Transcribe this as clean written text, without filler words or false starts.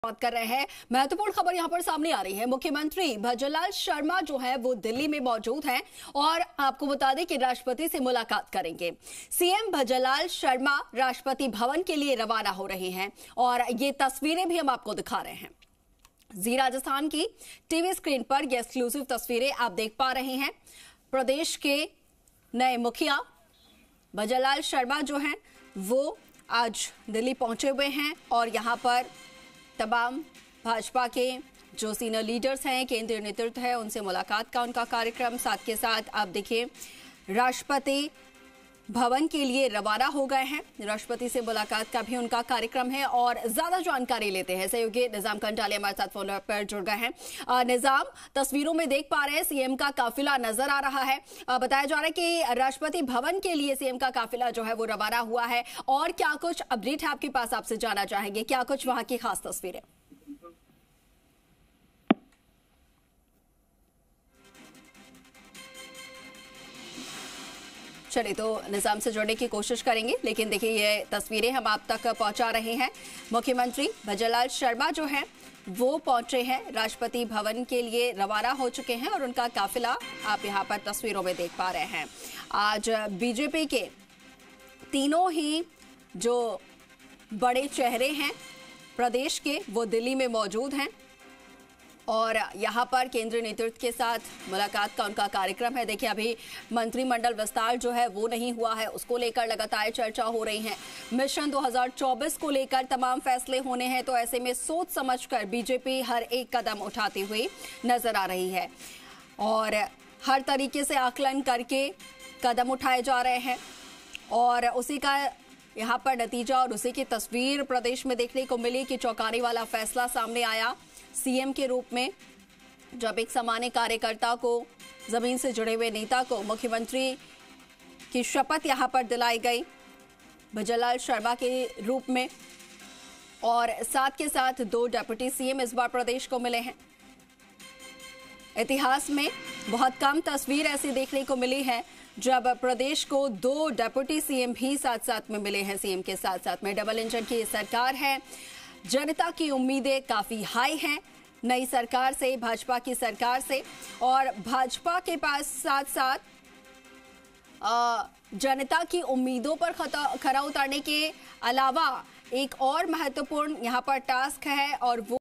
बात कर रहे हैं। महत्वपूर्ण खबर यहां पर सामने आ रही है। मुख्यमंत्री भजनलाल शर्मा जो है वो दिल्ली में मौजूद हैं और आपको बता दें कि राष्ट्रपति से मुलाकात करेंगे। सीएम भजनलाल शर्मा राष्ट्रपति भवन के लिए रवाना हो रहे हैं और ये तस्वीरें भी हम आपको दिखा रहे हैं। जी राजस्थान की टीवी स्क्रीन पर ये एक्सक्लूसिव तस्वीरें आप देख पा रहे हैं। प्रदेश के नए मुखिया भजनलाल शर्मा जो हैं वो आज दिल्ली पहुंचे हुए हैं और यहां पर तमाम भाजपा के जो सीनियर लीडर्स हैं, केंद्रीय नेतृत्व है, उनसे मुलाकात का उनका कार्यक्रम। साथ के साथ आप देखिए राष्ट्रपति भवन के लिए रवाना हो गए हैं। राष्ट्रपति से मुलाकात का भी उनका कार्यक्रम है और ज्यादा जानकारी लेते हैं सहयोगी निजाम कंटालिया हमारे साथ फोन पर जुड़ गए हैं। निजाम, तस्वीरों में देख पा रहे हैं सीएम का काफिला नजर आ रहा है। बताया जा रहा है कि राष्ट्रपति भवन के लिए सीएम का काफिला जो है वो रवाना हुआ है और क्या कुछ अपडेट है आपके पास, आपसे जाना चाहेंगे क्या कुछ वहां की खास तस्वीरें। चलिए तो निजाम से जुड़ने की कोशिश करेंगे, लेकिन देखिए ये तस्वीरें हम आप तक पहुंचा रहे हैं। मुख्यमंत्री भजनलाल शर्मा जो हैं वो पहुंचे हैं, राष्ट्रपति भवन के लिए रवाना हो चुके हैं और उनका काफिला आप यहां पर तस्वीरों में देख पा रहे हैं। आज बीजेपी के तीनों ही जो बड़े चेहरे हैं प्रदेश के वो दिल्ली में मौजूद हैं और यहाँ पर केंद्रीय नेतृत्व के साथ मुलाकात का उनका कार्यक्रम है। देखिए अभी मंत्रिमंडल विस्तार जो है वो नहीं हुआ है, उसको लेकर लगातार चर्चा हो रही है। मिशन 2024 को लेकर तमाम फैसले होने हैं, तो ऐसे में सोच समझकर बीजेपी हर एक कदम उठाती हुई नजर आ रही है और हर तरीके से आकलन करके कदम उठाए जा रहे हैं और उसी का यहाँ पर नतीजा और उसी की तस्वीर प्रदेश में देखने को मिली कि चौंकाने वाला फैसला सामने आया सीएम के रूप में, जब एक सामान्य कार्यकर्ता को, जमीन से जुड़े हुए नेता को मुख्यमंत्री की शपथ यहां पर दिलाई गई भजनलाल शर्मा के रूप में और साथ के साथ 2 डिप्टी सीएम इस बार प्रदेश को मिले हैं। इतिहास में बहुत कम तस्वीर ऐसी देखने को मिली है जब प्रदेश को 2 डिप्टी सीएम भी साथ साथ में मिले हैं। सीएम के साथ साथ में डबल इंजन की सरकार है, जनता की उम्मीदें काफी हाई हैं नई सरकार से, भाजपा की सरकार से, और भाजपा के पास साथ साथ जनता की उम्मीदों पर खरा उतारने के अलावा एक और महत्वपूर्ण यहां पर टास्क है और वो